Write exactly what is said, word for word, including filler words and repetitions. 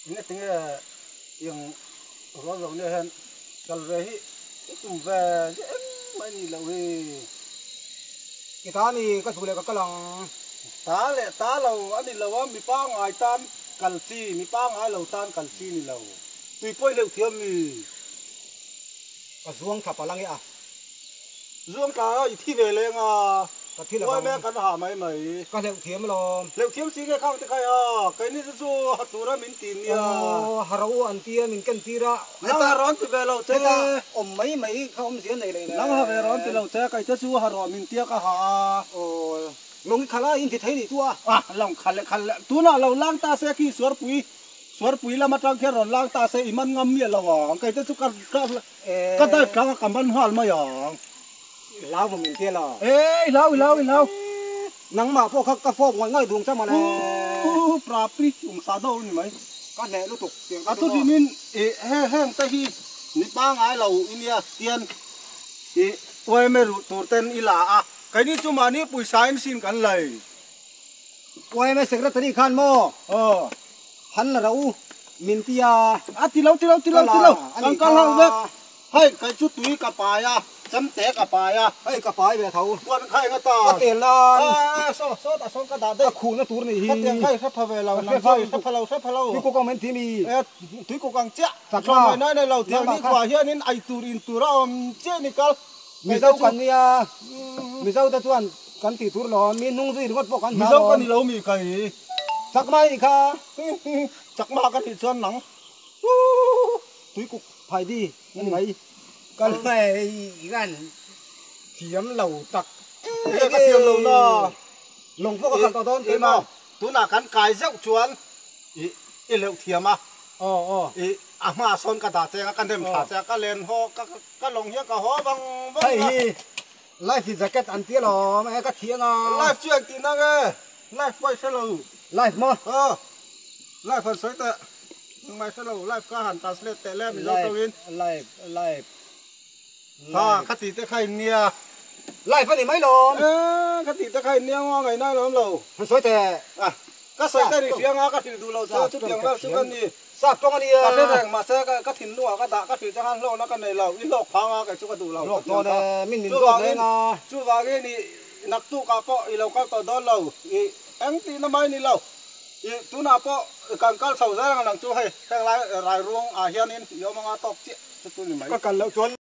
ini tinggal yang orang ni kan kalau rehi itu về mấy ni là về kita ni cái chủ đề cái lòng tá lệ tá lâu anh đi lâu mi pa ngoài tan calci mi pa ngoài lâu tan calci ni lâu tùy bôi lâu thiêm mi cái zuông thập lang à dương cả thi về lên à cái thi là ôi mẹ cắn hạ mấy mấy cái liệu thiếm lo liệu thiêm xí cái không thì cái à cái này chú hạt tu ra mình tìm nha harau anh tia mình cần tia ra nãy ta rón thì về lâu thế ta ôm mấy mấy không diễn này này nãy ta về rón thì lâu thế cái chú hạt rón mình tia cái hà ồ long khá là in thì thấy đi tua à long khá lệ khá lệ tu nào lâu lang ta sẽ khi suốt bụi suốt bụi là mặt trăng kia rồi lang ta sẽ iman ngâm miệng lâu à cái chú cái cái cái tay cái cầm bắn hoa mà à lao vào mình tia là ê lâu lâu lâu nắng mà phô khắc cái phô ngoài ngay đường sao mà này prapi um sa đâu ni mấy cái này lúc tục à tôi đi min ê he he tay hi ni ba ngai lâu inia tiền ê tôi mới rụt tụt tên ila à cái này chúng mà ni bùi sai xin cắn lầy quay mấy secretary khan mo ờ hắn là đâu mình tia à tí lâu tí lâu tí lâu tí lâu căng căng lâu đấy hay cái chút túi cà phê à chấm té cà phê à ấy cà phê về thầu quan khai người ta tiền là à số số ta số cái đá đấy khu nó túi này hết tiền khai hết phê về lâu năm phê hết phê lâu hết phê lâu cái cô con mình thì mi túi cô càng chết cho mày nói này lâu tiền đi qua here nên ai tu in tu ra chết đi cal mi dâu cần đi à mi dâu ta chuan cần tỷ túi lo mi nung gì đúng không cần mi dâu cần đi lâu mi cái chắc mai kha chắc mà cái thì chuan nắng túi cục phải đi nhưng mấy cái này gan thiếm lẩu tặc cái thiếm lẩu nó lồng phước cái tao đón thế mà tú là cắn cái dốc chuan ý ý liệu thiếm à ờ ờ ý à mà son cái đá xe cái đêm thả xe cái lên ho cái cái lồng hier cái ho bằng bằng life is jacket anh tiếc lo mẹ cái thiếng à life chuyện tí nào cái life quay xe lâu life mà ờ life phần sấy tệ nhưng mà xe lâu life cái hẳn ta sẽ tệ lên mình đâu tao in life life à cái tí tệ khai nia life phần này mấy lon cái tí tệ khai nia ngon ngày nay lắm lâu phần sấy tệ à cái sấy tệ thì phía ngã cái thì đủ lâu sao chút tiền đâu chút cái gì sắp trong đi cái thế này mà sẽ cái cái thìn lúa cái đá cái thìn cho ăn lâu nó cái này lâu ít lộc phang à cái chút cái đủ lâu lộc to này mình mình chú lộc lên à chú vào cái này nặc tu cà phô ít lâu cái tàu đó lâu anh tí nó mấy này lâu tu nào po càng cao sầu ra là chú hay càng lại lại ruộng à hiền in yếu mà tóc chết chú này mấy cái cần lâu chuan